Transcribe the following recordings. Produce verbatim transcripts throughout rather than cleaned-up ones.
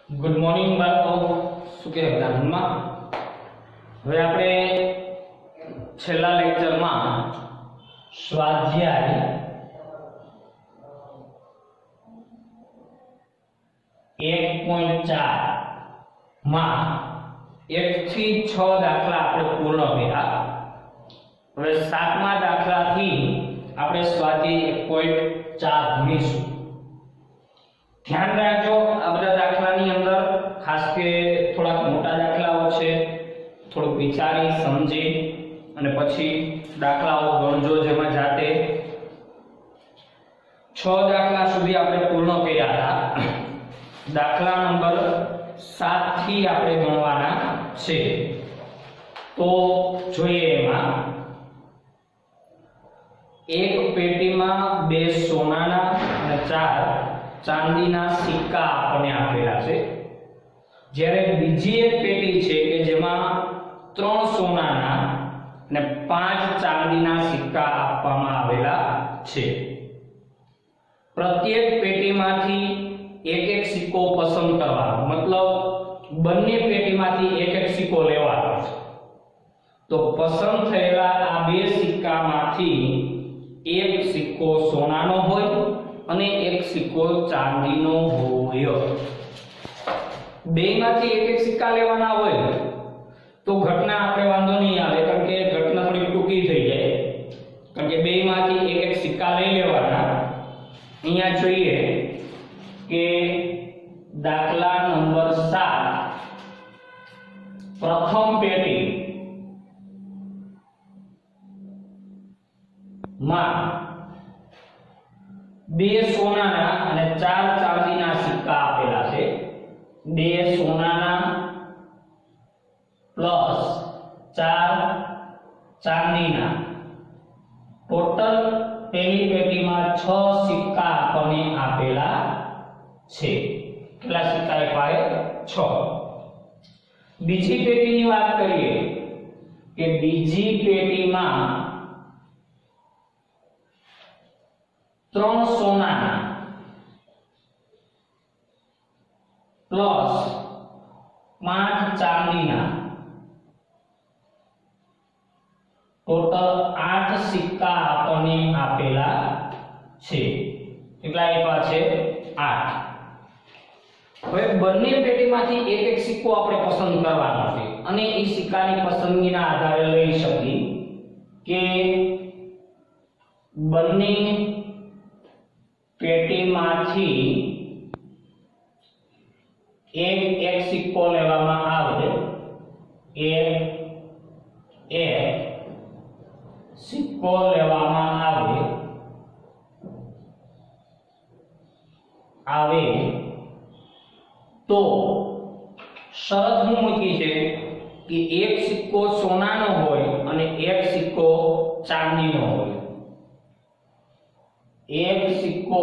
Good morning बाळको શું કે જ્ઞાનમાં હવે આપણે છેલ્લા લેક્ચરમાં સ્વાધ્યાય એક પોઈન્ટ ચાર માં એક થી છ દાખલા આપણે પૂર્ણ કર્યા। હવે સાતમા દાખલાથી આપણે સ્વાધ્યાય એક પોઈન્ટ ચાર ભણીશું। ध्यान રાખજો આ બધા દાખલાની અંદર ખાસ કે થોડા મોટા દાખલાઓ છે, થોડું વિચારી સમજી અને પછી દાખલાઓ ગણજો, જેમાં જાતે છ દાખલા સુધી આપણે પૂર્ણ કર્યા હતા। દાખલા નંબર સાત થી આપણે ગણવાના છે। તો જોઈએ એમાં એક પેટીમાં બે સોનાના અને ચાર ચાંદીના સિક્કા આપણને આપેલા છે, જ્યારે બીજી એક પેટી છે કે જેમાં ત્રણ સોનાના અને પાંચ ચાંદીના સિક્કા આપવામાં આવેલા છે। પ્રત્યેક પેટીમાંથી એક એક સિક્કો પસંદ કરવાનો, મતલબ બંને પેટીમાંથી એક એક સિક્કો લેવાનો છે। તો પસંદ થયેલા આ બે સિક્કામાંથી એક સિક્કો સોનાનો હોય અને એક સિક્કો ચાંદીનો હોય। બેમાંથી એક એક સિક્કા લેવાના હોય તો ઘટના આપણે વાંધો નહીં આવે, કારણ કે ઘટના થોડી ટૂંકી થઈ જાય, કારણ કે બેમાંથી એક એક સિક્કા લઈ લેવાના। અહીંયા જોઈએ કે દાખલા નંબર સાત, પ્રથમ પેટી માં બે સોનાના અને ચાર ચાંદીના સિક્કા આપેલા છે। બે સોનાના પ્લસ ચાર ચાંદીના, ટોટલ પહેલી પેટીમાં છ સિક્કા આપણને આપેલા છે। કેટલા સિક્કા આપ્યા? છ। બીજી પેટીની વાત કરીએ કે બીજી પેટીમાં ત્રણ સોનાના પ્લસ પાંચ ચાંદીના, ટોટલ આઠ સિક્કા આપણને આપેલા છે। કેટલા આપ્યા છે? આઠ। હવે બંને પેટીમાંથી એક એક સિક્કો આપણે પસંદ કરવાનો છે અને એ સિક્કાની પસંદગીના આધારે લઈ શકીએ કે બંને પેટીમાંથી એક એક સિક્કો લેવામાં આવે, એક એક સિક્કો લેવામાં આવે આવે તો શરત શું મૂકી છે કે એક સિક્કો સોનાનો હોય અને એક સિક્કો ચાંદીનો હોય। एक सिक्को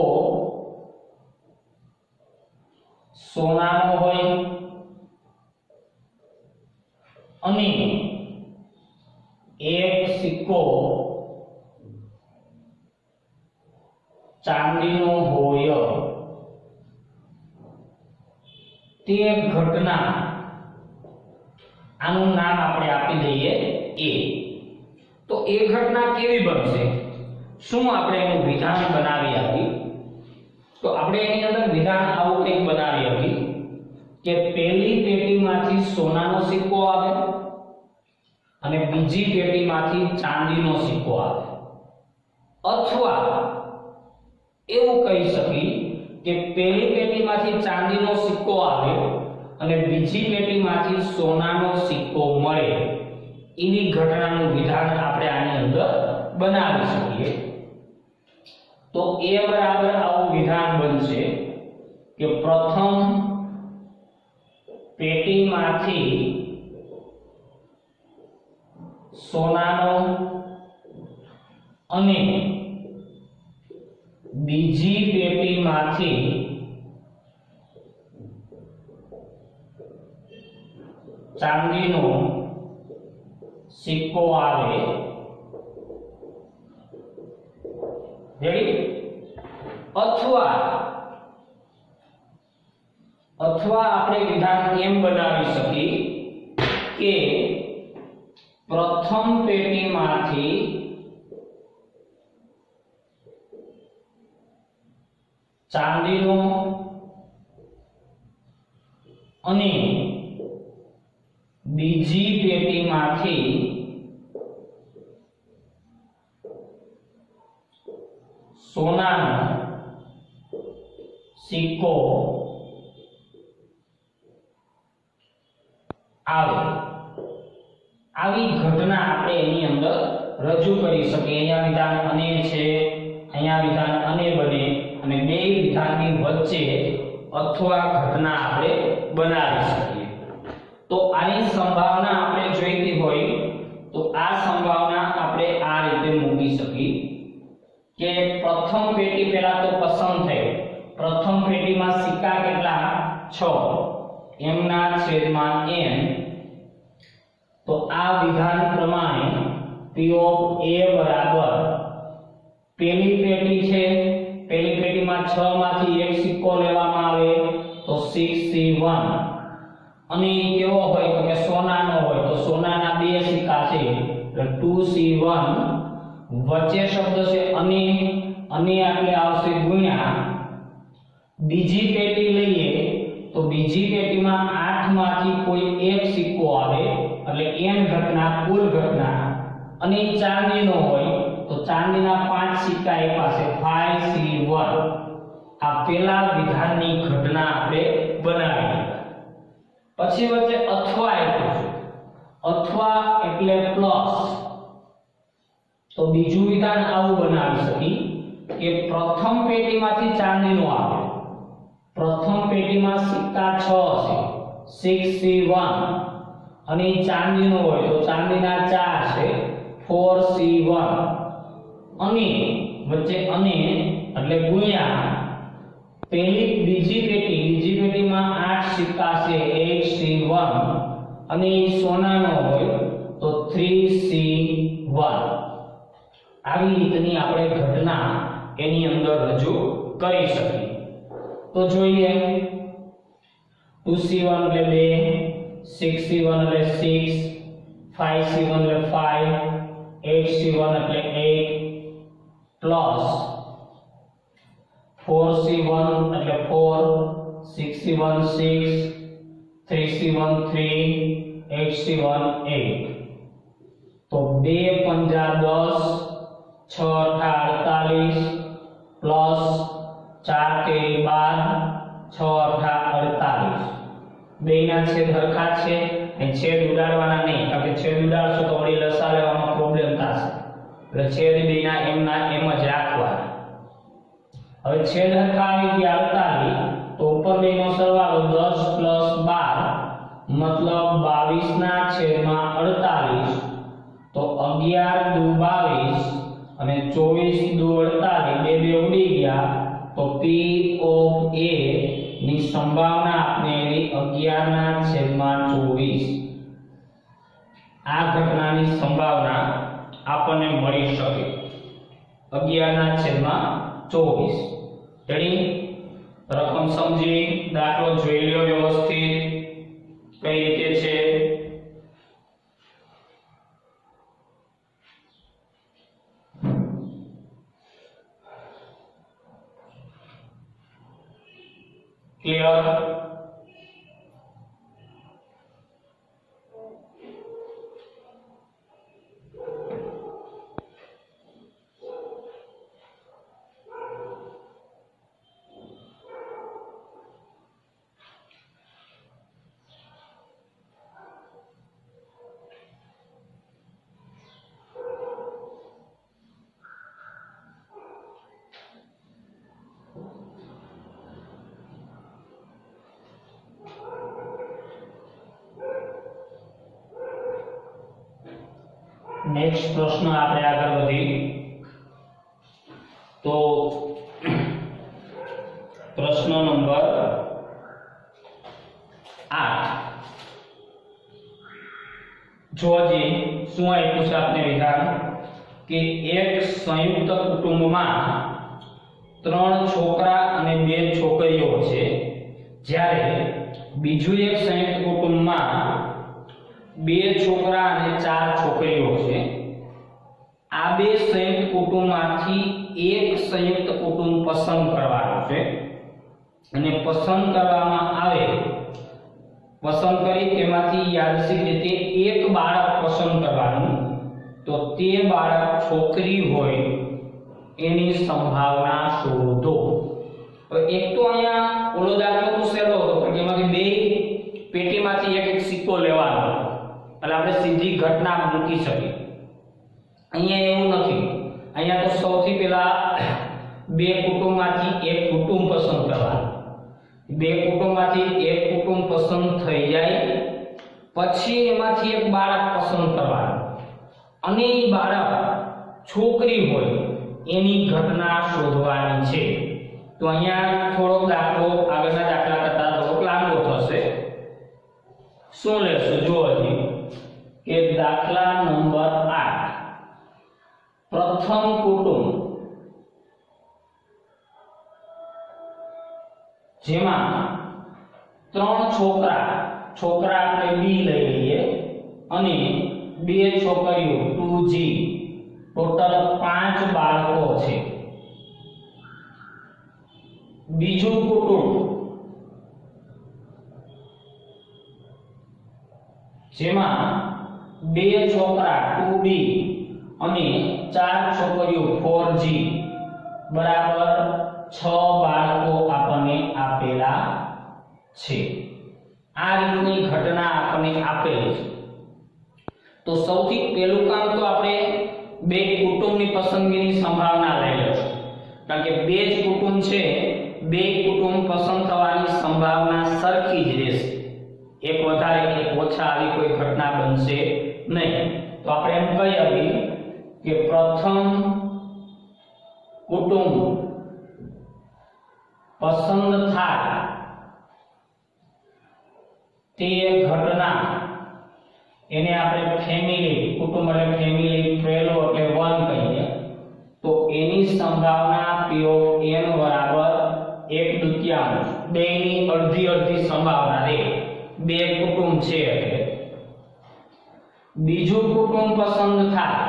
सोनानो होय अने एक सिक्को चांदीनो होय ते घटना आनुं नाम आपणे आपी दઈએ ए। तो ए घटना केवी बनशे? શું આપણે એનું વિધાન બનાવી આપી? તો આપણે એની અંદર વિધાન આવું કંઈક બનાવી આપી કે પહેલી પેટીમાંથી સોનાનો સિક્કો આવે અને બીજી પેટીમાંથી ચાંદીનો સિક્કો આવે, અથવા એવું કહી શકી કે પહેલી પેટીમાંથી ચાંદીનો સિક્કો આવે અને બીજી પેટીમાંથી સોનાનો સિક્કો મળે, એવી ઘટનાનું વિધાન આપણે આની અંદર બનાવી શકીએ। तो ए बराबर आવું વિધાન બનશે કે પ્રથમ પેટીમાંથી સોનાનો અને બીજી પેટીમાંથી ચાંદીનો સિક્કો આવે। રેડી? અથવા અથવા આપણે વિધાન એમ બનાવી શકીએ કે પ્રથમ પેટીમાંથી ચાંદીનો અને બીજી પેટીમાંથી સોનાનો સિક્કો આવે આવી ઘટના આપણે એની અંદર રજૂ કરી શકીએ। અહીંયા વિધાન અને છે, અહીંયા વિધાન અને બને અને બે વિધાનની વચ્ચે અથવા ઘટના આપણે બનાવી શકીએ। તો આની સંભાવના આપણે જોઈતી હોય તો આ સંભાવના આપણે આ રીતે મૂકી શકીએ કે પ્રથમ પેટી પહેલા તો પસંદ થઈ, પ્રથમ પેટીમાં સિક્કા કેટલા છ, m ના છેદમાં n। તો આ વિધાન પ્રમાણે p ઓફ a બરાબર પહેલી પેટી છે, પહેલી પેટીમાં છ માંથી એક સિક્કો લેવામાં આવે તો સિક્સ સી વન, અને કેવો હોય તો કે સોનાનો હોય તો સોનાના બે સિક્કા છે એટલે ટુ સી વન, વચ્ચે શબ્દ છે અને અને એટલે આવશે ગુણ્યા બીજી પેટી લઈએ તો બીજી પેટીમાં આઠ માંથી કોઈ એક સિક્કો આવે એટલે n ઘટના કુલ ઘટના, અને ચાંદીનો હોય તો ચાંદીના પાંચ સિક્કા એ પાસે ફાઈવ સી વન। આ પહેલા વિધાનની ઘટના આપણે બનાવી। પછી વચ્ચે અથવા આપ્યું છે, અથવા એટલે પ્લસ, તો બીજું વિધાન આવું બનાવી શકી કે પ્રથમ પેટીમાંથી ચાંદીનો આવે, પ્રથમ પેટીમાં સિક્કા છ છે સિક્સ સી વન, અને ચાંદીનો હોય તો ચાંદીના ચાર છે ફોર સી વન, અને વચ્ચે અને એટલે ગુણ્યા પહેલી બીજી પેટી, બીજી પેટીમાં આઠ સિક્કા છે એટ સી વન, અને સોનાનો હોય તો થ્રી સી વન। આવી રીતની આપણે ઘટના એની અંદર રજૂ કરી શકીએ। તો જોઈએ ટુ સી વન એટલે બે, સિક્સ સી વન એટલે સિક્સ, ફાઈવ સી વન એટલે ફાઈવ, એટ સી વન એટલે eight, plus four C one એટલે four, six C one six, three C one three, eight C one eight. તો બે પંજા દસ, છ અઠા અડતાલીસ, પ્લસ ચાર તેરી બાર, છ અઠા અડતાલીસ। બેના છેદ હરખા છે અને છેદ ઉડાડવાના નહીં, કારણ કે છેદ ઉડાડશો તો વળી લસા લેવામાં પ્રોબ્લેમ થશે, એટલે છેદ બેના એમ ના એમ જ રાખવાના। હવે છેદ હરખા આવી ગયા અડતાલીસ, તો ઉપર બેનો સરવાળો દસ પ્લસ બાર મતલબ બાવીસ ના છેદમાં અડતાલીસ, તો અગિયાર દુ બાવીસ અને ચોવીસ દુ અડતાલીસ, બે બે ઉડી ગયા, તો p ઓફ a ની સંભાવના આપણે એવી અગિયાર ના છેદમાં ચોવીસ। આ ઘટનાની સંભાવના આપણને મળી શકે અગિયાર ના છેદમાં ચોવીસ। રેડી, રકમ સમજી દાખલો જોઈ લ્યો વ્યવસ્થિત કઈ રીતે છે। ક્લિયર? नेक्स्ट प्रश्न આપણે આગળ વધી તો પ્રશ્ન નંબર આઠ જોજી શું આપ્યું છે આપણે વિધાન કે એક સંયુક્ત કુટુંબમાં ત્રણ છોકરા અને બે છોકરીઓ છે, જ્યારે બીજું એક સંયુક્ત કુટુંબમાં બે છોકરા અને ચાર છોકરીઓ છે, આ બે સંયુક્ત કુટુંબમાંથી એક સંયુક્ત કુટુંબ પસંદ કરવાનું છે અને પસંદ કરવામાં આવે, પસંદ કરી તેમાંથી યાદચ્છિક રીતે એક બાળક પસંદ કરવાનું, તો તે બાળક છોકરી હોય એની સંભાવના શોધો. તો એક તો અહીંયા ઓલો દાખલો તો સહેલો હતો કે એમાંથી બે પેટીમાંથી એક એક સિક્કો લેવાનો એટલે આપણે સીધી ઘટના મૂકી શકીએ. અહીંયા એવું નથી. અહીંયા તો સૌથી પહેલા બે કુટુંબમાંથી એક કુટુંબ પસંદ કરવાનું, બે કુટુંબમાંથી એક કુટુંબ પસંદ થઈ જાય પછી એમાંથી એક બાળક પસંદ કરવાનું અને એ બાળક છોકરી હોય એની ઘટના શોધવાની છે. તો અહીંયા થોડો દાખલો આગળના દાખલા કરતા થોડો લાંબો થશે. શું લેશું જો હજી કે દાખલા નંબર આઠ, પ્રથમ કુટુંબ જેમાં ત્રણ છોકરા, છોકરા આપણે બી લઈ લઈએ અને બે છોકરીઓ ટુ જી, ટોટલ પાંચ બાળકો છે. બીજું કુટુંબ જેમાં બે છોકરા ટુ બી અને ચાર છોકરીઓ ફોર જી બરાબર છ બાળકો આપણને આપેલા છે. આ રીતની ઘટના આપણને આપેલી છે. તો સૌથી પહેલું કામ તો આપણે બે કુટુંબની પસંદગીની સંભાવના લઈ લઈશું, કારણ કે બે જ કુટુંબ છે, બે કુટુંબ પસંદ થવાની સંભાવના સરખી જ રહેશે. એક વધારે એક ઓછા આવી કોઈ ઘટના બનશે નહીં. તો આપણે એમ કહીએ કે પ્રથમ કુટુંબ પસંદ થાય તે ઘટના એને આપણે ફેમિલી કુટુંબ એટલે ફેમિલી પહેલો એટલે વન કહીએ, તો એની સંભાવના P of n બરાબર એક દુત્યાંશ, બે ની અડધી અડધી સંભાવના રહે. બે કુટુંબ છે એટલે બીજું કુટુંબ પસંદ થાય,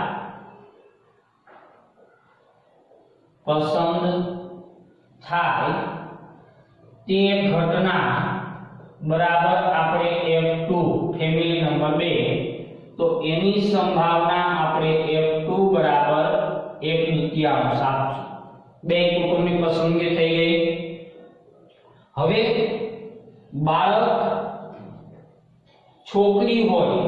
પસંદ થાય તે ઘટના બરાબર આપણે F ટુ ફેમિલી નંબર બે, તો એની સંભાવના આપણે F ટુ બરાબર એક દુત્યાંશ આપશું. બે કુટુંબની પસંદગી થઈ ગઈ. હવે બાળક છોકરી હોય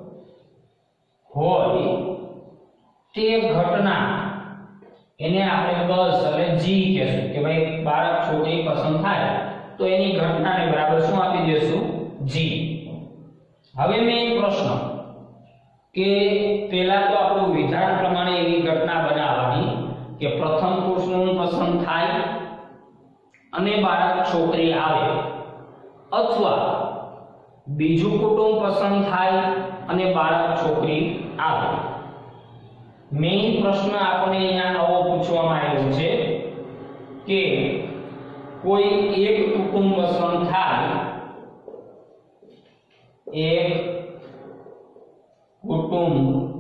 હોય તે ઘટના એને આપણે ગર્લ્સ એટલે જી કહેશું કે ભાઈ બાળક છોકરી પસંદ થાય તો એની ઘટનાને બરાબર શું આપી દેશું? જી. હવે મેં પ્રશ્ન કે પહેલા તો આપણું વિધાન પ્રમાણે એવી ઘટના બનાવવાની કે પ્રથમ કુટુંબ પસંદ થાય અને બાળક છોકરી આવે, અથવા બીજું કુટુંબ પસંદ થાય અને બાળક છોકરી આવે. મેઇન પ્રશ્ન આપણે અહીંયા આવો પૂછવામાં આવ્યો છે કે કોઈ એક કુટુંબ પસંદ થાય, એક કુટુંબ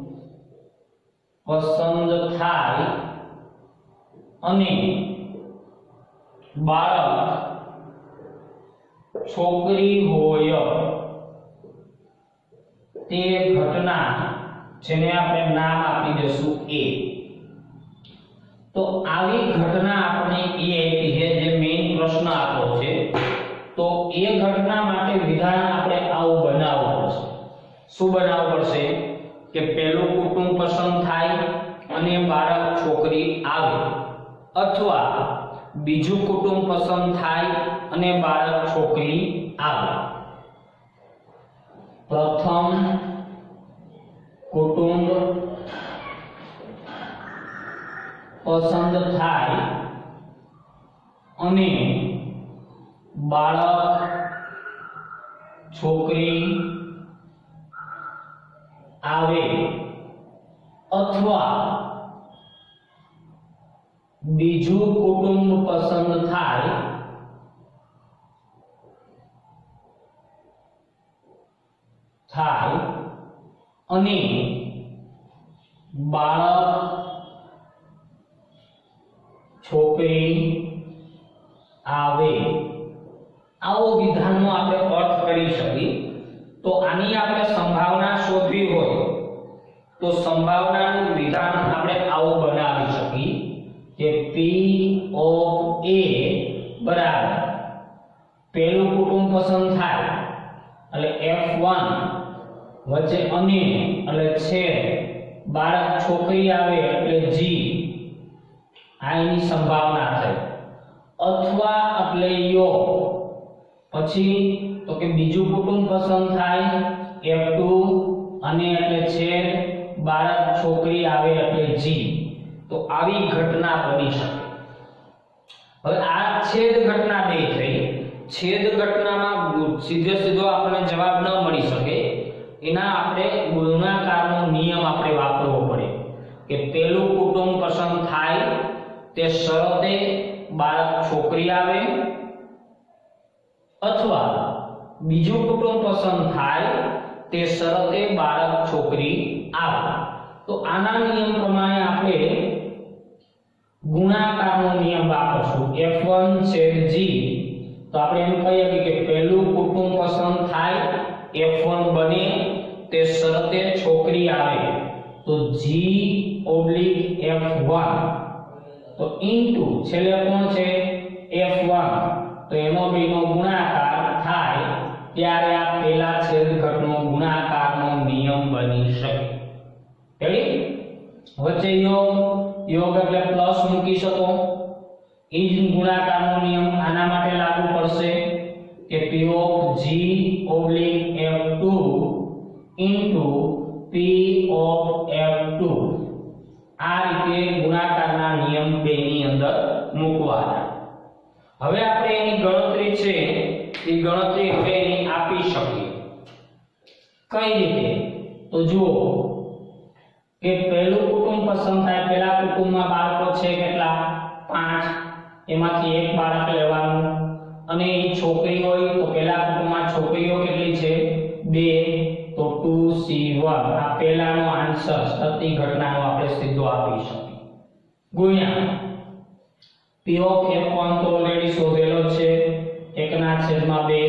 પસંદ થાય અને બાળક છોકરી હોય તે ઘટના જેને આપણે નામ આપી દઈશું એ. તો આવી ઘટના આપણે એ આપી છે જે મેઇન પ્રશ્ન આપણો છે. તો એ ઘટના માટે વિધાન આપણે આવું બનાવવું પડશે. શું બનાવવું પડશે કે પહેલું કુટુંબ પસંદ થાય અને બાળક છોકરી આવે, અથવા બીજું કુટુંબ પસંદ થાય અને બાળક છોકરી આવે. પ્રથમ કુટુંબ પસંદ થાય અને બાળક છોકરી આવે, અથવા બીજું કુટુંબ પસંદ થાય થાય અને બાળક છોકરી આવે, આવો વિધાનનો આપણે અર્થ કરી શકીએ. તો આની આપણે સંભાવના શોધવી હોય તો સંભાવનાનું વિધાન આપણે આવું બનાવી શકીએ કે P of A બરાબર પહેલું કુટુંબ પસંદ થાય એટલે F one વચ્ચે અને એટલે છેદ બાળક છોકરી આવે એટલે G, આ એની સંભાવના થઈ. અથવા એટલે યોગ પછી તો કે બીજું કુટુંબ પસંદ થાય F two અને એટલે છેદ બાળક છોકરી આવે એટલે G. તો આવી ઘટના બની શકે. હવે આ છેદ ઘટના બે થઈ. છેદ ઘટનામાં સીધે સીધો આપણને જવાબ ન મળી શકે, એના આપણે ગુણાકારનો નિયમ આપણે વાપરવો પડે કે પહેલું કુટુંબ પસંદ થાય તે શરતે બાળક છોકરી આવે અથવા બીજું કુટુંબ પસંદ થાય તે શરતે બાળક છોકરી આવે. તો આના નિયમ પ્રમાણે આપણે ગુણાકારનો નિયમ વાપરશું F one છેદ G. તો આપણે એમ કહીએ કે પહેલું કુટુંબ પસંદ થાય F one બને તે શરતે છોકરી આવે તો G ઓબ્લિક F one તો ઇન્ટુ છેલ્લે કોણ છે F one, તો એનો બેનો ગુણાકાર થાય ત્યારે આ પહેલા છેદ ઘટનો ગુણાકારનો નિયમ બની શકે. રેડી? વચ્ચે યોગ, યોગ એટલે પ્લસ મૂકી શકો. એ જ ગુણાકારનો નિયમ આના માટે લાગુ પડશે કે P of G oblique F two into P of F two. આ રીતે ગુણાકારના નિયમ બે ની અંદર મૂકવાના. હવે આપણે એની ગણતરી છે એ ગણતરી હવે એની આપી શકીએ. કઈ રીતે? તો જુઓ કે પહેલું કુટુંબ પસંદ થાય, પહેલા કુટુંબમાં બાળકો છે કેટલા? પાંચ. એમાંથી એક બાળક લેવાનું અને એ છોકરી હોય તો પહેલા કુટુંબમાં છોકરીઓ કેટલી છે? બે. તો two C one. આ પહેલાનો આન્સર સતી ઘટનાનો આપણે સીધો આપી શકીએ. ગુણ્યા P of F one તો ઓલરેડી શોધેલો છે એકના છેદમાં બે.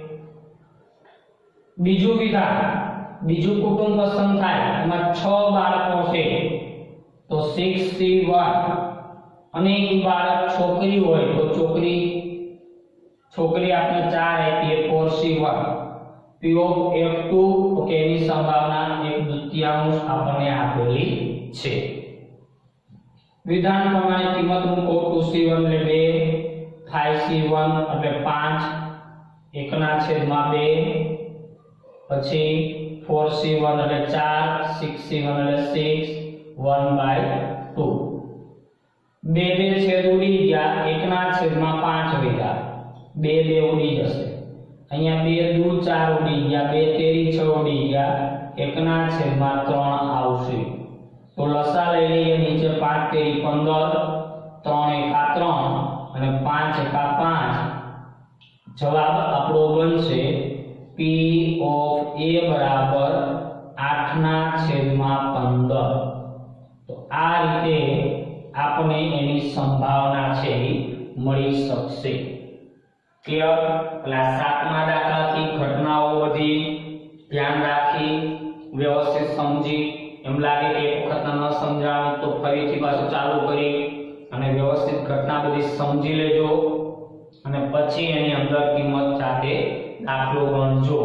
બીજું વિધાન, બીજું કુટુંબ પસંદ થાય એમાં છ બાળકો છે તો six C one અને એ બાળક છોકરી હોય તો છોકરી છોકરી આપણે ચાર આપીએ four C one. P of F two તો કે એની સંભાવના એક દુત્યાંશ આપણને આપેલી છે. વિધાન પ્રમાણે કિંમત મૂકો two C one એટલે બે, five C one એટલે પાંચ, એકના છેદમાં બે, પછી four C one એટલે ચાર, six C one એટલે six, one by two. બે બે છેદ ઉડી ગયા, એકના છેદમાં પાંચ વધ્યા, બે બે ઉડી જશે. અહીંયા બે દુ ચાર ઉડી ગયા, બે તેરી છ ઉડી ગયા, એકના છેદમાં ત્રણ આવશે. તો લસા લઈ લઈએ નીચે પાંચ તેરી પંદર, ત્રણ એકા ત્રણ અને પાંચ એકા પાંચ. જવાબ આપણો બનશે P of A બરાબર આઠ ના છેદમાં પંદર. તો આ રીતે આપણે એની સંભાવના છે મળી શકશે. ક્લિયર? એટલે સાતમા દાખલાથી ઘટનાઓ બધી ધ્યાન રાખી વ્યવસ્થિત સમજી, એમ લાગે કે એક વખત ન સમજાણું તો ફરીથી પાછું ચાલુ કરી અને વ્યવસ્થિત ઘટના બધી સમજી લેજો અને પછી એની અંદર કિંમત સાથે દાખલો ગણજો.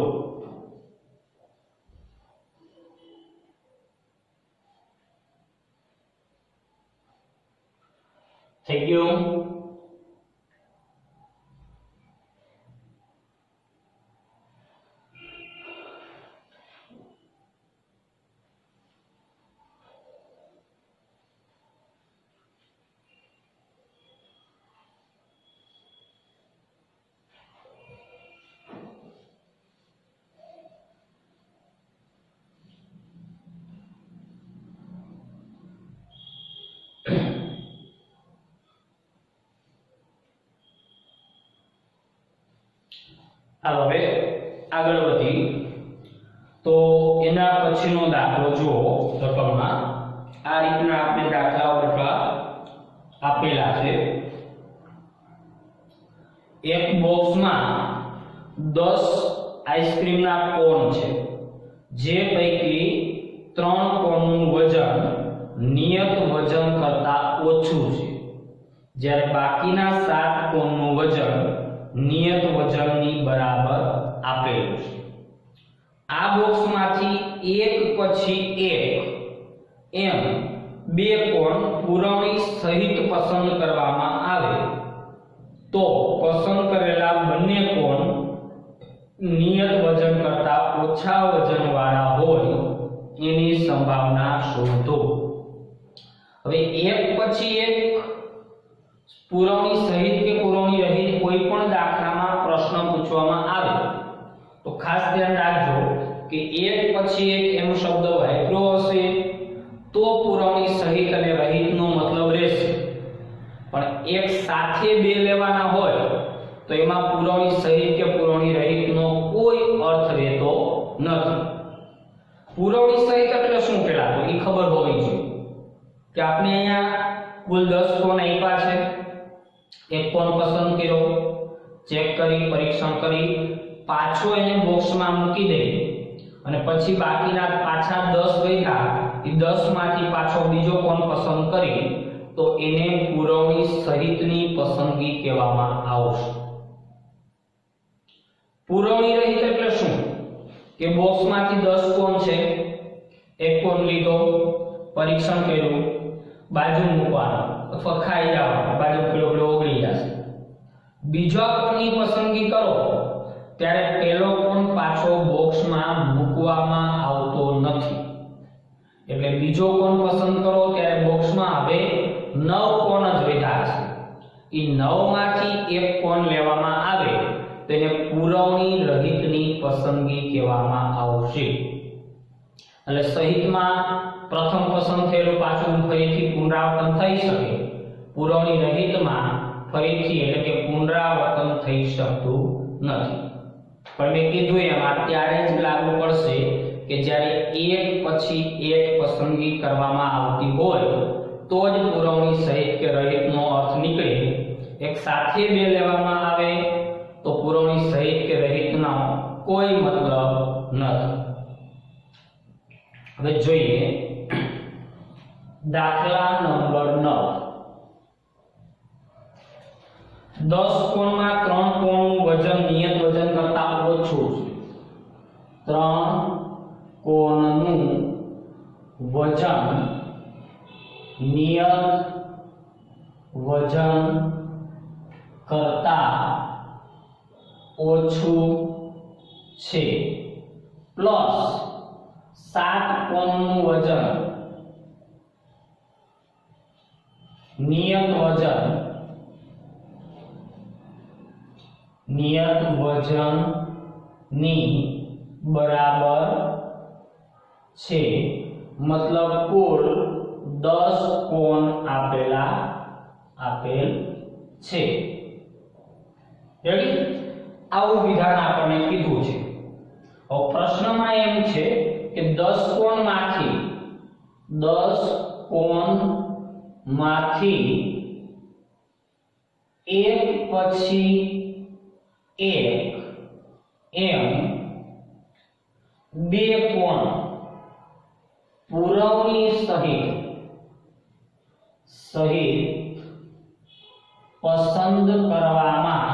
થઈ ગયું? ચાલો હવે આગળ વધી. તો તો એના પછીનો દાખલો જુઓ રકમમાં આ રીતના આપણે દાખલાઓ બધા આપેલા છે। એક બોક્સમાં દસ આઈસ્ક્રીમના કોન છે, જે પૈકી ત્રણ કોનનું વજન નિયત વજન કરતા ઓછું છે, જ્યારે બાકીના સાત કોનનું વજન નિયત વજનની બરાબર આપેલું છે। આ બોક્સમાંથી એક પછી એક એમ બે કોણ પૂરવણી સહિત પસંદ કરવામાં આવે તો પસંદ કરેલા બંને કોણ નિયત વજન કરતા ઓછા વજનવાળા હોય એની સંભાવના શોધો। હવે એક પછી એક પુરવણી સહિત કે પુરવણી રહિત કોઈ પણ દાખલામાં પ્રશ્ન પૂછવામાં આવે તો ખાસ ધ્યાન રાખજો કે એક પછી એક એનો શબ્દ વાપરો હશે તો પુરવણી સહિત અને રહિતનો મતલબ રહેશે, પણ એક સાથે બે લેવાના હોય તો એમાં પુરવણી સહિત કે પુરવણી રહિતનો કોઈ અર્થ રહેતો નથી। પુરવણી સહિત એટલે શું પેલા તો એ ખબર હોવી જોઈએ કે આપણે અહીંયા કુલ દસ કોણ આપ્યા છે, એક કોણ પસંદ કર્યો, ચેક કરી પરીક્ષણ કરી પાછો એને બોક્સમાં મૂકી દઈએ અને પછી બાકીના પાછા દસ વધ્યા એ દસ માંથી પાછો બીજો કોણ પસંદ કરી તો એને પુરવણી સહિતની પસંદગી કહેવામાં આવશે। પુરવણી રહિત એટલે શું કે બોક્સમાંથી દસ કોણ છે, એક કોણ લીધો, પરીક્ષણ કર્યું, બાજુ મૂકવાનો અથવા ખાઈ જવાનો, બાજુ પેલો પેલો ઓગળી જશે, બીજા કોણની પસંદગી કરો ત્યારે પેલો કોણ પાછો બોક્સમાં મૂકવામાં આવતો નથી, એટલે બીજો કોણ પસંદ કરો ત્યારે બોક્સમાં હવે નવ કોણ જ વધ્યા છે, એ નવ માંથી એક કોણ લેવામાં આવે તેને પુરવણી રહિતની પસંદગી કહેવામાં આવશે। એટલે સહિતમાં પ્રથમ પસંદ થયેલું પાછું ફરીથી પુનરાવર્તન થઈ શકે, પુરવણી રહિતમાં ફરીથી એટલે કે પુનરાવર્તન થઈ શકતું નથી। પણ મેં કીધું એમ અત્યારે જ લાગુ પડશે કે જ્યારે એક પછી એક પસંદગી કરવામાં આવતી હોય તો જ પુરવણી સહિત કે રહિતનો અર્થ નીકળે, એક સાથે બે લેવામાં આવે તો પુરવણી સહિત કે રહિતનો કોઈ મતલબ નથી। હવે જોઈએ દાખલા નંબર નવ। દસ કોણમાં ત્રણ કોણનું વજન નિયત વજન કરતા ઓછું છે, ત્રણ કોણનું વજન નિયત વજન કરતા ઓછું છે પ્લસ સાત કોણનું વજન નિયત વજન નિયત વજન ની બરાબર છે, મતલબ કુલ દસ કોણ આપેલા આપેલ છે। રેડી? આવું વિધાન આપણને કીધું છે। હવે પ્રશ્નમાં એમ છે કે દસ કોણમાંથી દસ કોણમાંથી એક પછી એક એમ બે કોણ પુરવણી સહિત સહિત પસંદ કરવામાં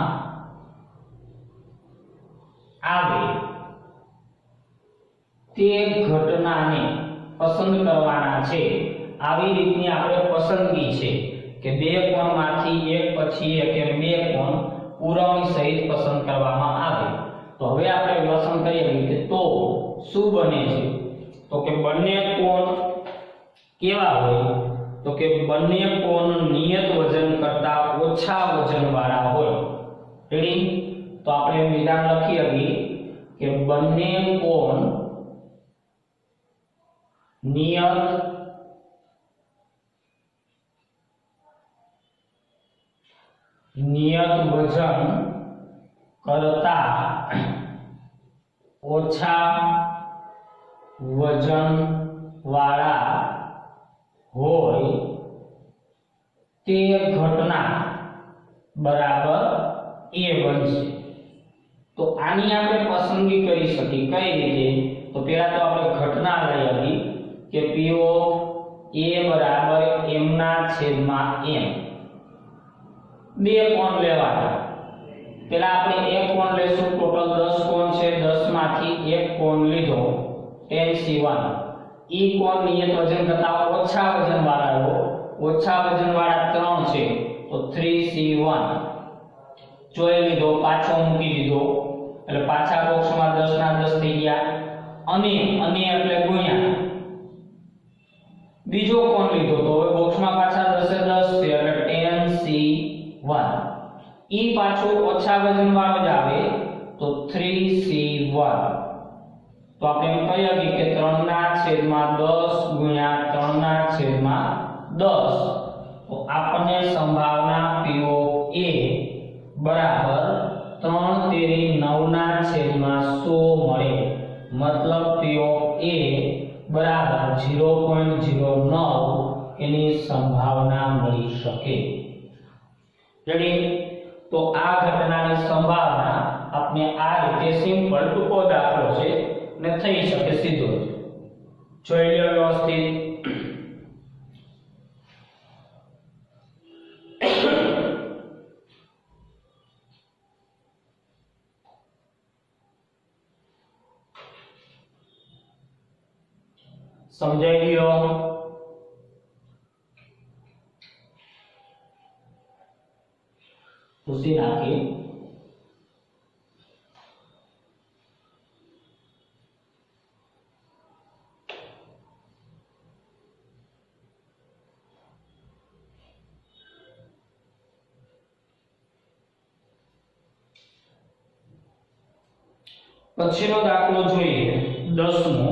આવે તે ઘટનાને પસંદ કરવાના છે। આવી રીતની આપણે પસંદગી છે કે બે કોણમાંથી એક પછી એક એમ બે કોણ પુરવણી સહિત પસંદ કરવામાં આવે તો હવે આપણે વ્યવસ્થા કરીએ કે તો શું બને છે તો કે બંને કોણ કેવા હોય તો કે બંને કોણ નિયત વજન કરતા ઓછા વજનવાળા હોય। રેડી? તો આપણે વિધાન લખી શકીએ કે બંને કોણ નિયત નિયત વજન કરતા ઓછા વજન વાળા હોય તે ઘટના બરાબર એ બનશે। તો આની આપણે પસંદગી કરી શકીએ કઈ રીતે? તો પહેલા તો આપણે ઘટના લઈ આવી કે P of A બરાબર m ના છેદમાં m। બે કોણ લેવાના, પહેલા આપણે એક કોણ લેશું, ટોટલ દસ કોણ છે, દસ માંથી એક કોણ લીધો tan C one। ઈ કોણ નિયત વજન કરતા ઓછા વજન વાળા ઓછા વજન વાળા ત્રણ છે તો three C one જોઈ લીધો, પાછો મૂકી દીધો એટલે પાછા બોક્સમાં દસ ના દસ થઈ ગયા, અને અને એટલે ગુણ્યા બીજો કોણ લીધો તો હવે બોક્સમાં પાછા દસ એ દસ છે એટલે tan C one। ઈ પાછો ઓછા વજન વાળો જ આવે તો three C one। તો આપણે એમ કહી શકીએ કે ત્રણ ના છેદમાં દસ ગુણ્યા ત્રણ ના છેદમાં દસ। તો આપણને સંભાવના P of A બરાબર ત્રણ તેરી નવ ના છેદમાં સો મળે, મતલબ P of A બરાબર zero point zero nine એની સંભાવના મળી શકે। રેડી? તો આ ઘટનાની સંભાવના આપણે આ રીતે સિમ્પલ ટૂંકો દાખલો છે ને થઈ શકે સીધો જ। જોઈ લો વ્યવસ્થિત। સમજાઈ ગયો? ઉસી નાખી પછીનો દાખલો જોઈએ, દસમો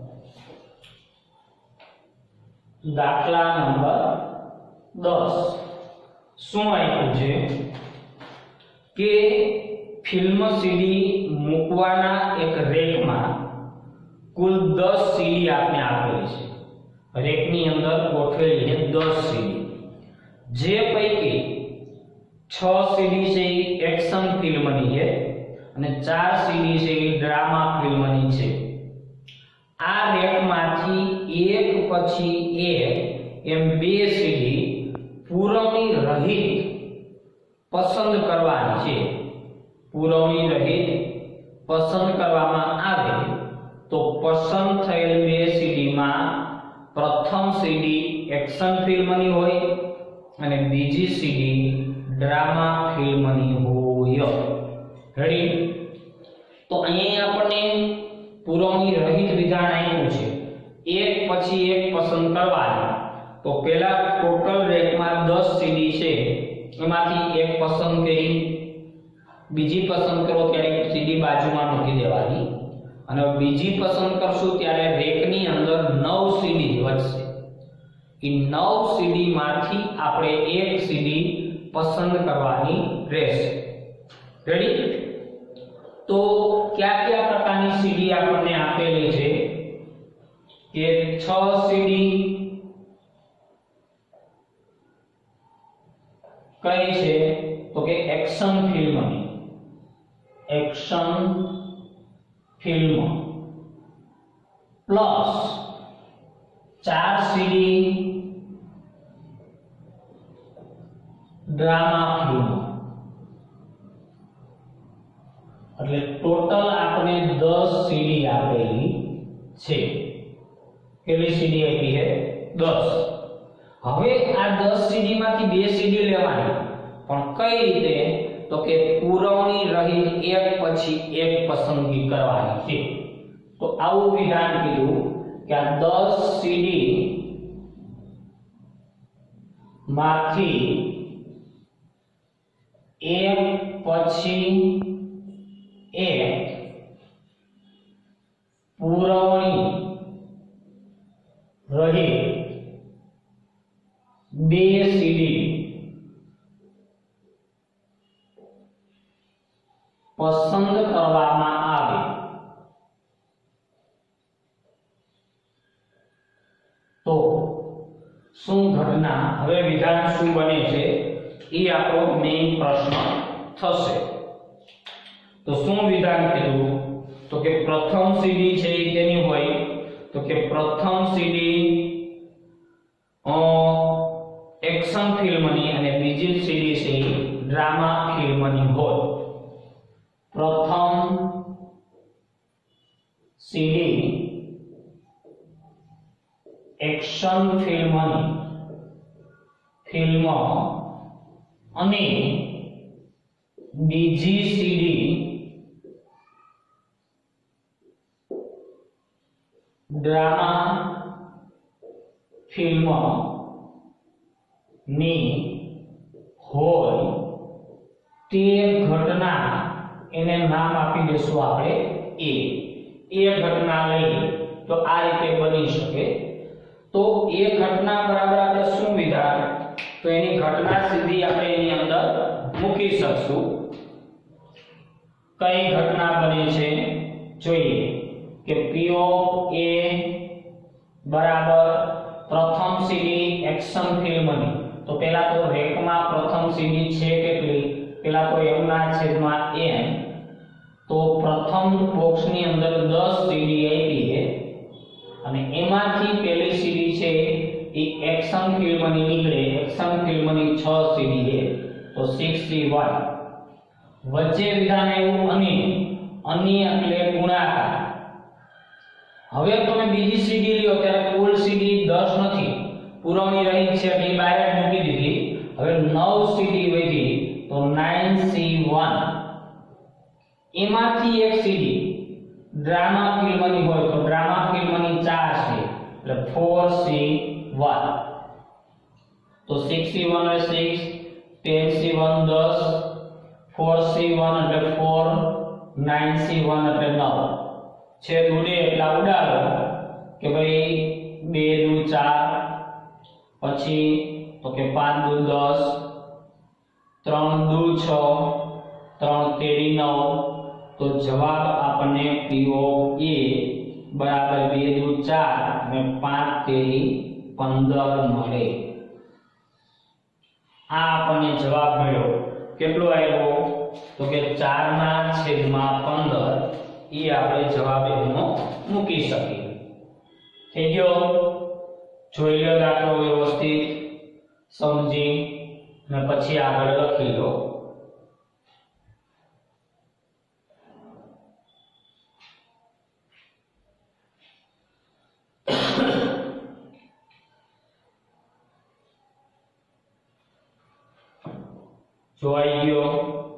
દાખલા નંબર દસ। શું આપ્યું છે કે ફિલ્મ સીડી મૂકવાના એક રેકમાં કુલ દસ સીડી આપને આપેલી છે, રેકની અંદર ગોઠવેલી છે દસ સીડી, જે પૈકી છ સીડી છે એ એક્શન ફિલ્મની છે અને ચાર સીડી છે એ ડ્રામા ફિલ્મની છે। આ રેકમાંથી એક પછી એક એમ બે સીડી પુરવણી રહિત પસંદ કરવાની છે। પુરવણી રહિત પસંદ કરવામાં આવે તો પસંદ થયેલ બે સીડીમાં પ્રથમ સીડી એક્શન ફિલ્મની હોય અને બીજી સીડી ડ્રામા ફિલ્મની હોય। રેડી? તો અહીંયા આપણને પુરવણી રહિત વિધાન આપ્યું છે, એક પછી એક પસંદ કરવાની। તો પહેલા ટોટલ રેકમાં દસ સીડી છે એમાંથી એક પસંદ કરી, બીજી પસંદ કરો ત્યારે સીડી બાજુમાં મૂકી દેવાની, અને બીજી પસંદ કરશું ત્યારે રેકની અંદર નવ સીડી વધશે। એ નવ સીડી માંથી આપણે એક સીડી પસંદ કરવાની રહેશે। રેડી? તો કયા કયા પ્રકારની સીડી આપણને આપેલી છે કે છ સીડી કઈ છે તો કે એક્શન ફિલ્મની, એક્શન ફિલ્મ પ્લસ ચાર સીડી ડ્રામા ફિલ્મ, એટલે ટોટલ આપણે દસ સીડી આપેલી છે। કેટલી સીડી આપી છે? દસ। હવે આ દસ સીડી માંથી બે સીડી લેવાની, પણ કઈ રીતે? તો કે પુરવણી રહિત એક પછી એક પસંદગી કરવાની છે। તો આવું વિધાન કીધું કે આ દસ સીડી માંથી એક પછી એક પુરવણી રહિત બે સીડી પસંદ કરવામાં આવે ઘટના હવે વિધાન શું બને છે એ આપણો મેઇન પ્રશ્ન થશે। તો શું વિધાન કીધું તો કે પ્રથમ સીડી છે એ કેની હોય તો કે પ્રથમ સીડી અ એક્શન ફિલ્મની અને બીજી સીડી છે ડ્રામા ફિલ્મની હોય। પ્રથમ સીડી એક્શન ફિલ્મની ફિલ્મ અને બીજી સીડી ડ્રામા ફિલ્મ ની હોય તે ઘટના એને નામ આપી દેશું આપણે એ એ ઘટના લઈ તો આ રીતે બની શકે। તો એ ઘટના બરાબર આપણે શું વિધાન તો એની ઘટના સીધી આપણે એની અંદર મૂકી શકશું। કઈ ઘટના બને છે જોઈએ કે P of A બરાબર પ્રથમ સીડી એક્શન ફિલ્મની તો પહેલા તો રેકમાં પ્રથમ સીડી છે કેટલી પહેલા તો m ના છેદમાં n તો પ્રથમ બોક્સની અંદર દસ સીડી આપી છે અને એમાંથી પહેલી સીડી છે એ એક્શન ફિલ્મની નીકળે એક્શન ફિલ્મની છ સીડી છે તો છ સી વન વચ્ચે વિધાન આવ્યું અને અન્ય એટલે ગુણાકાર। હવે તમે બીજી સીડી લ્યો ત્યારે કુલ સીડી દસ નથી પુરવણી રહી છે એટલે બહાર જ મૂકી દીધી હવે નવ સીડી વધી તો નવ સી વન એમાંથી એક સીડી ડ્રામા ફિલ્મની હોય તો ડ્રામા ફિલ્મની ચાર છે એટલે ચાર સી વન તો છ સી વન એટલે છ દસ સી વન દસ ચાર સી વન એટલે ચાર નવ સી વન એટલે નવ છેદ ઉડે એટલે ઉડાડો કે ભાઈ બે દુ ચાર પછી તો કે પાંચ દુ દસ ત્રણ દુ છ ત્રણ તેરી નવ તો જવાબ આપણને P of A બરાબર બે દુ ચાર અને પાંચ તેરી પંદર મળે। આ આપણને જવાબ મળ્યો કેટલો આવ્યો તો કે ચાર ના છેદમાં પંદર એ આપણે જવાબ એનો મૂકી શકીએ। થઈ ગયો જોઈ લો દાખલો વ્યવસ્થિત સમજી અને પછી આગળ લખી લો। જોઈ ગયો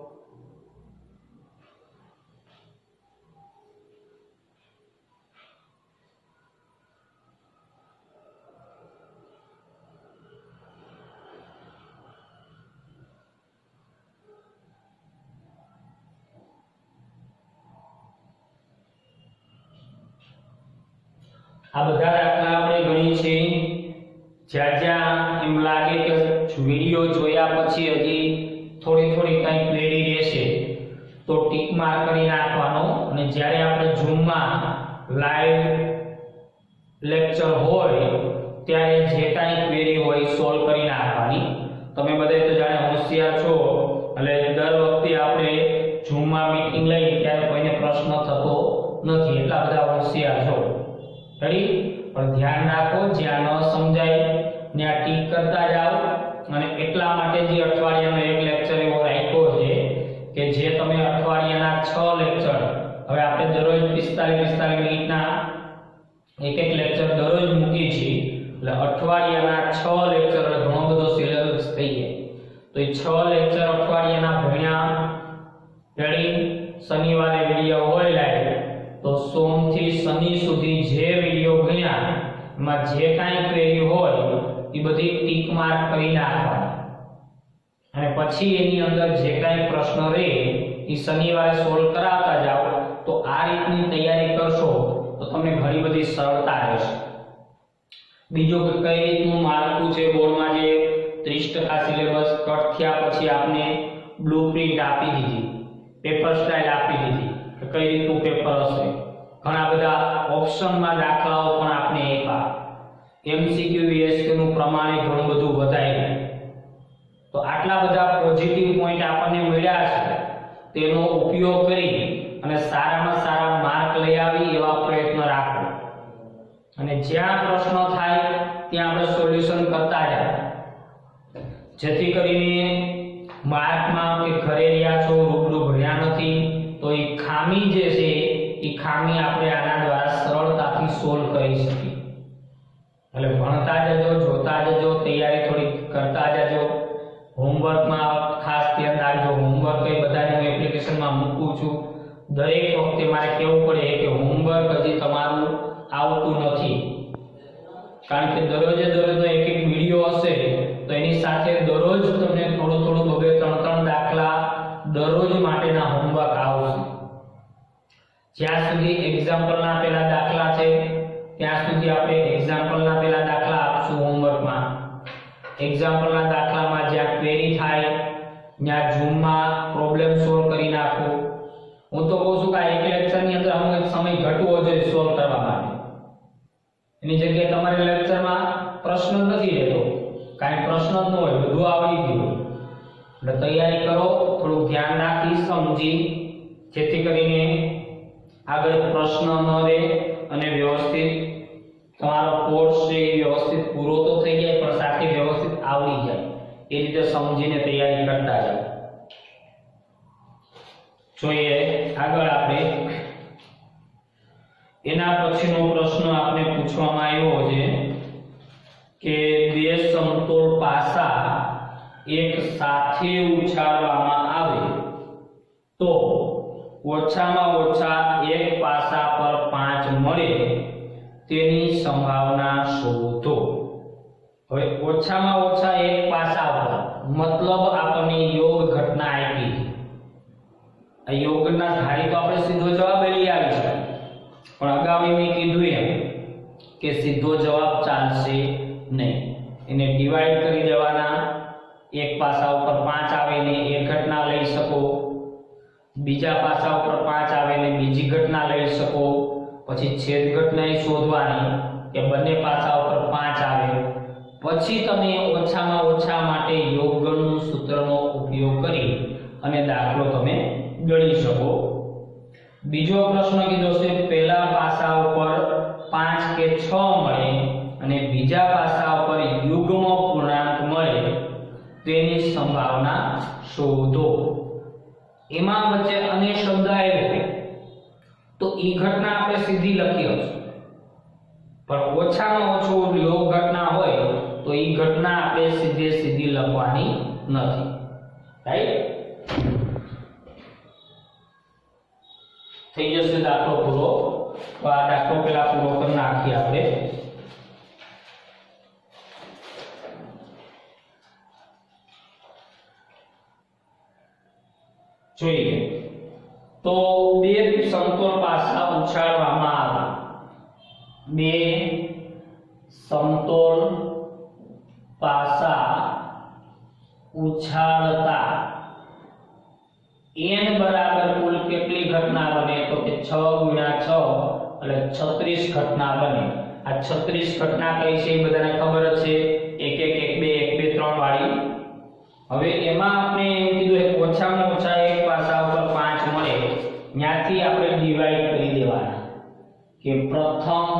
આ બધા દાખલા આપણે ગણી છે જ્યાં જ્યાં એમ લાગે કે વિડિયો જોયા પછી હજી થોડી થોડી કંઈ ક્વેરી રહેશે તો ટીક માર્ક કરી નાખવાનો અને જ્યારે આપણે ઝૂમ માં લાઈવ લેક્ચર હોય ત્યારે જે કાંઈ ક્વેરી હોય સોલ્વ કરી નાખવાની। તમે બધા તો જાણે હોશિયાર છો એટલે દર વખતે આપણે ઝૂમ માં મીટિંગ લઈ ત્યારે કોઈને પ્રશ્ન થતો નથી એટલા બધા હોશિયાર છો રેડી પણ ધ્યાન રાખો જ્યાં ન સમજાય ત્યાં ટીક કરતા જાઓ અને એટલા માટે જે અઠવાડિયાનો એક લેક્ચર એવો રાખ્યો છે કે જે તમે અઠવાડિયાના છ લેક્ચર હવે આપણે દરરોજ પિસ્તાલીસ પિસ્તાલીસ મિનિટના એક એક લેક્ચર દરરોજ મૂકી છીએ એટલે અઠવાડિયાના છ લેક્ચર ઘણો બધો સિલેબસ થઈ જાય તો એ છ લેક્ચર અઠવાડિયાના ભણ્યા રેડી શનિવારે વિડિયો હોય લાઈવ તો સોમ થી શનિ સુધી જે વિડિયો ભણ્યા એમાં જે કાંઈ ક્વેરી હોય એ બધી ટીક માર્ક કરી નાખવાની અને પછી એની અંદર જે કાંઈ પ્રશ્ન રહે એ શનિવારે સોલ્વ કરાવતા જાઓ તો આ રીતની તૈયારી કરશો તો તમને ઘણી બધી સરળતા રહેશે। બીજું કે કઈ રીતનું માળખું છે બોર્ડમાં જે ત્રીસ ટકા સિલેબસ કટ થયા પછી આપને બ્લુપ્રિન્ટ આપી દીધી પેપર સ્ટાઇલ આપી દીધી કે કઈ રીતનું પેપર હશે ઘણા બધા ઓપ્શનમાં દાખલાઓ પણ આપને આપ્યા એમસીક્યુ વીએસક્યુ નું પ્રમાણ ઘણું બધું વધાર્યું. તો આટલા બધા પોઝિટિવ પોઈન્ટ આપણને મળ્યા છે, તેનો ઉપયોગ કરી અને સારામાં સારા માર્ક લઈ આવી એવા પ્રયત્ન રાખો. અને જ્યાં પ્રશ્ન થાય ત્યાં આપણે સોલ્યુશન કરતા જાઓ, જેથી કરીને માર્કમાં કે ઘરે રહ્યા છો રૂબરૂ ભણ્યા નથી તો એ ખામી જે છે એ ખામી આપણે આના દ્વારા સરળતાથી સોલ્વ કરી શકીએ. એટલે ભણતા જજો, જોતા જજો, તૈયારી થોડી કરતા જજો. હોમવર્કમાં ખાસ ધ્યાન રાખજો. હોમવર્ક એ બધાને હું એપ્લિકેશનમાં મૂકું છું. દરેક વખતે મારે કહેવું પડે કે હોમવર્ક હજી તમારું આવતું નથી, કારણ કે દરરોજે દરરોજનો એક એક વિડિયો હશે તો એની સાથે દરરોજ તમને થોડું થોડું બબે ત્રણ ત્રણ દાખલા દરરોજ માટેના હોમવર્ક આવશે. જ્યાં સુધી એક્ઝામ્પલના પહેલા દાખલા છે ત્યાં સુધી આપણે એક્ઝામ્પલના પહેલા દાખલા આપશું હોમવર્કમાં. એક્ઝામ્પલના દાખલામાં જ્યાં ક્વેરી થાય ત્યાં ઝૂમમાં પ્રોબ્લેમ સોલ્વ કરી નાખો. હું તો કહું છું કે આ એક લેક્ચરની અંદર અમુક સમય ઘટવો જોઈએ સોલ્વ કરવા માટે. એની જગ્યાએ તમારે લેક્ચરમાં પ્રશ્ન નથી રહેતો, કાંઈ પ્રશ્ન જ ન હોય, બધું આવડી ગયું. એટલે તૈયારી કરો, થોડું ધ્યાન રાખી સમજી, જેથી કરીને આગળ પ્રશ્ન ન રહે અને વ્યવસ્થિત તમારો કોર્સ છે એ વ્યવસ્થિત પૂરો તો થઈ જાય પણ સાથે વ્યવસ્થિત આવડી જાય. એ રીતે સમજીને તૈયારી કરતા જાઓ. જોઈએ આગળ આપણે એના પછીનો પ્રશ્ન આપણે પૂછવામાં આવ્યો છે કે બે સમતોલ પાસા એક સાથે ઉછાળવામાં આવે તો ઓછામાં ઓછા એક પાસા પર પાંચ મળે તેની સંભાવના શોધો. હવે ઓછામાં ઓછા એક પાસા પર મતલબ આપણને યોગ ઘટના આપી. આ યોગના ધારી તો આપણે સીધો જવાબ લઈ આવી છે, પણ અગાઉ મેં કીધું એમ કે સીધો જવાબ ચાલશે નહીં. એને ડિવાઈડ કરી દેવાના. એક પાસા ઉપર પાંચ આવે ને એક ઘટના લઈ શકો, બીજા પાસા ઉપર પાંચ આવે ને બીજી ઘટના લઈ શકો, પછી છેદ ઘટના શોધવાની કે બંને પાસા ઉપર પાંચ આવે, પછી તમે ઓછામાં ઓછા માટે યોગગણનું સૂત્રનો ઉપયોગ કરી અને દાખલો તમે ગણી શકો. બીજો પ્રશ્ન કીધો છે પહેલા પાસા ઉપર પાંચ કે છ મળે અને બીજા પાસા ઉપર યુગ્મ પૂર્ણાંક મળે તેની સંભાવના શોધો. એમાં વચ્ચે અને શબ્દ આવ્યો તો ઈ ઘટના આપણે સીધી લખી હશે, પણ ઓછામાં ઓછો યોગ ઘટના હોય તો ઈ ઘટના આપણે સીધે સીધી લખવાની નથી. રાઈટ? થઈ જશે દાખલો પૂરો. તો આ દાખલો પેલા પૂરો કરી નાખીએ આપણે. જોઈએ તો બે સમતોલ પાસા ઉછાળવામાં આવે. બે સમતોલ પાસા ઉછાળતા n બરાબર કુલ કેટલી ઘટના બને? તો કે છ ગુણ્યા છ એટલે છત્રીસ ઘટના બને. આ છત્રીસ ઘટના કઈ છે એ બધાને ખબર જ છે, એક એક એક બે એક બે ત્રણ વાળી. હવે એમાં આપણે એમ કીધું કે ઓછામાં ઓછા એક પાસા ઉપર પાંચ મળે, ત્યાંથી આપણે ડિવાઈડ કરી દેવાના કે પ્રથમ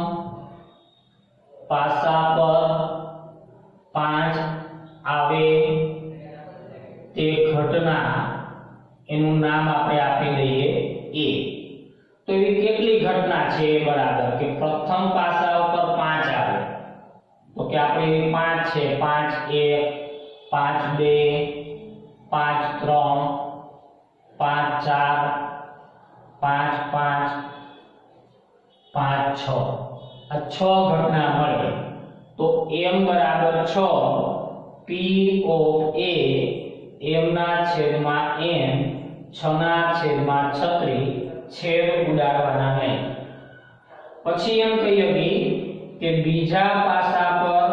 પાસા પર પાંચ આવે તે ઘટના એનું નામ આપણે આપી દઈએ a. તો એવી કેટલી ઘટના છે બરાબર કે પ્રથમ પાસા ઉપર પાંચ આવે તો કે આપણે પાંચ છે, પાંચ એક, પાંચ બે, પાંચ ત્રણ, પાંચ ચાર, પાંચ પાંચ, પાંચ છ, આ છ ઘટના મળે. તો m બરાબર છ, p of a m ના છેદમાં n, છ ના છેદમાં છત્રીસ, છેદ ઉડાડવાના નહીં. પછી એમ કહીએ કે બીજા પાસા પર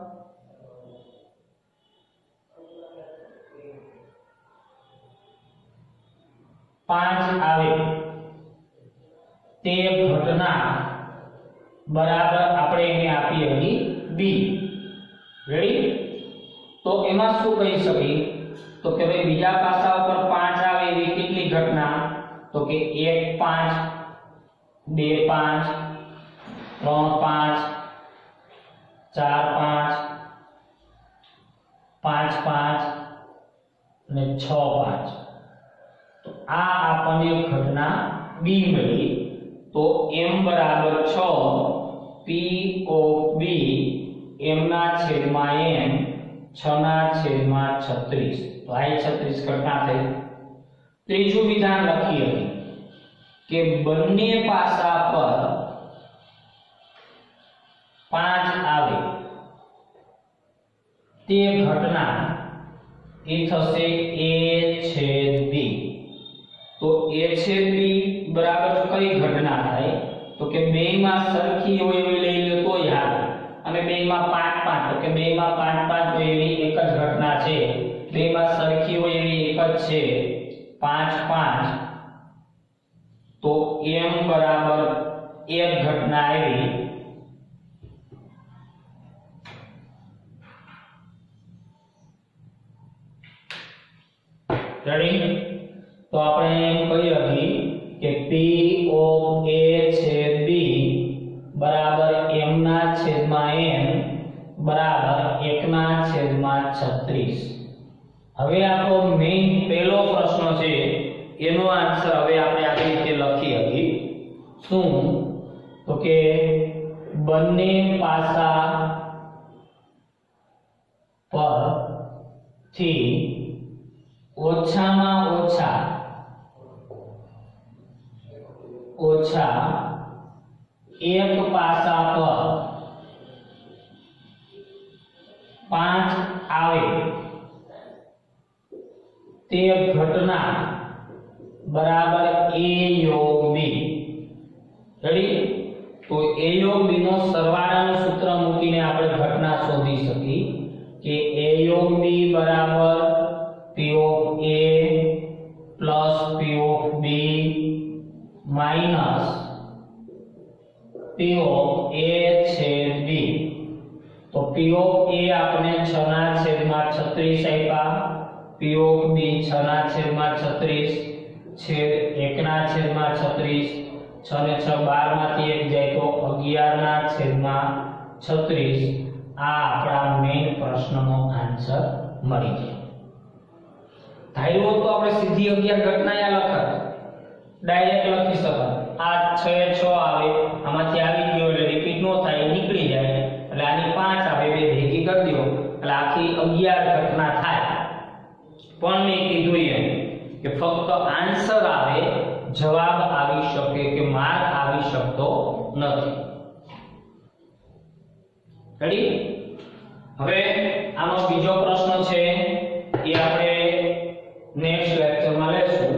પાંચ આવે તે ઘટના બરાબર આપણે એને આપી હતી બી રેડી તો એમાં શું કહી શકી તો કે ભાઈ બીજા પાસા ઉપર પાંચ આવે એવી કેટલી ઘટના તો કે એક પાંચ બે પાંચ ત્રણ પાંચ ચાર પાંચ પાંચ પાંચ અને છ પાંચ તો આ આપણને ઘટના બી મળી તો m બરાબર છ p ઓફ b m ના છેદમાં n છ ના છેદમાં છત્રીસ તો આ છત્રીસ ઘટના થઈ ત્રીજું વિધાન લખીએ કે બંને પાસા પર પાંચ આવે તે ઘટના એ થશે a છેદ b તો a છેદ b બરાબર કઈ ઘટના થાય તો કે બેયમાં સરખી હોય એવી લઈ લો તોય હાલે અને બેયમાં પાંચ પાંચ તો કે બેયમાં પાંચ પાંચ હોય એવી એક જ ઘટના છે બેયમાં સરખી હોય એવી એક જ છે પાંચ પાંચ તો m બરાબર એક ઘટના આવી રેડી તો આપણે એમ કહી હતી કે p ઓફ a છેદ b બરાબર m ના છેદમાં n બરાબર એક ના છેદમાં છત્રીસ હવે આપણો મેઈન પહેલો પ્રશ્ન છે એનો આન્સર હવે આપણે આવી રીતે લખી હતી શું તો કે બંને પાસા પર થી ઓછામાં ઓછા ઓછા એક પાસા પર પાંચ આવે તે ઘટના બરાબર a યોગ b રેડી તો a યોગ b નો સરવાળાનું સૂત્ર મૂકીને આપણે ઘટના શોધી શકી કે a યોગ b બરાબર p of a plus p of b minus p of a છેદ b તો p of a આપણે છ ના છેદમાં છત્રીસ આપ્યા p of b છ ના છેદમાં છત્રીસ છેદ એક ના છેદમાં છત્રીસ છ ને છ બાર માંથી એક જાય તો અગિયાર ના છેદમાં છત્રીસ આ આપણા મેઈન પ્રશ્નનો આન્સર મળી જાય ધાર્યું તો આપણે સીધી અગિયાર ઘટના યા લખાય ડાયરેક્ટ લખી શકાય આ છ છ આવે આમાંથી આવી ગયો એટલે રિપીટ નો થાય નીકળી જાય એટલે આની પાંચ આવે બે ભેગી કરી દો એટલે આખી અગિયાર ઘટના થાય પણ મેં કીધું એમ કે ફક્ત આન્સર આવે જવાબ આવી શકે કે માર્ક આવી શકતો નથી રેડી હવે આનો બીજો પ્રશ્ન છે એ આપણે નેક્સ્ટ લેક્ચરમાં લેશું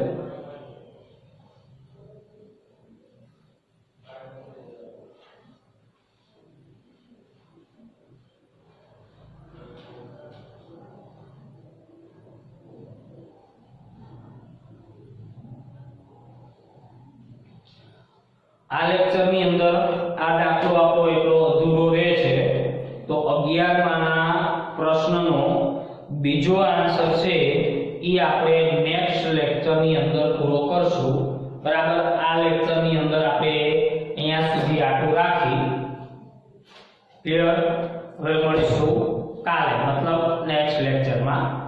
આ લેક્ચરની અંદર આ દાખલો આપણો એટલો અધૂરો રહે છે તો અગિયાર માના પ્રશ્નનો બીજો આન્સર છે એ આપણે નેક્સ્ટ લેક્ચરની અંદર પૂરો કરશું બરાબર આ લેક્ચરની અંદર આપણે અહીંયા સુધી આટલું રાખી ક્લિયર હવે મળીશું કાલે મતલબ નેક્સ્ટ લેક્ચરમાં